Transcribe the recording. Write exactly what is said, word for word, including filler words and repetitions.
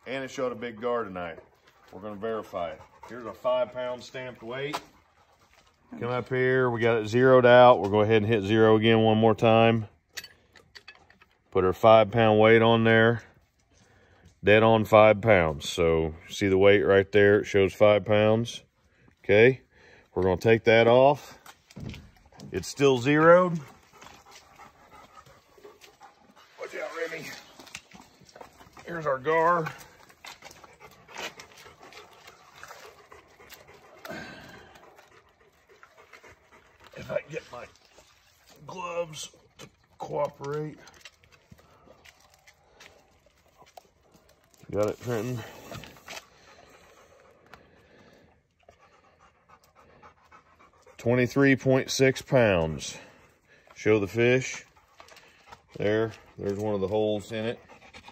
and it showed a big gar tonight. We're gonna verify it. Here's a five pound stamped weight. Come up here, we got it zeroed out. We'll go ahead and hit zero again one more time. Put our five pound weight on there. Dead on five pounds. So see the weight right there, it shows five pounds. Okay, we're gonna take that off. It's still zeroed. Watch out, Remy. Here's our gar. If I can get my gloves to cooperate. Got it, Trenton? twenty-three point six pounds. Show the fish. There, there's one of the holes in it.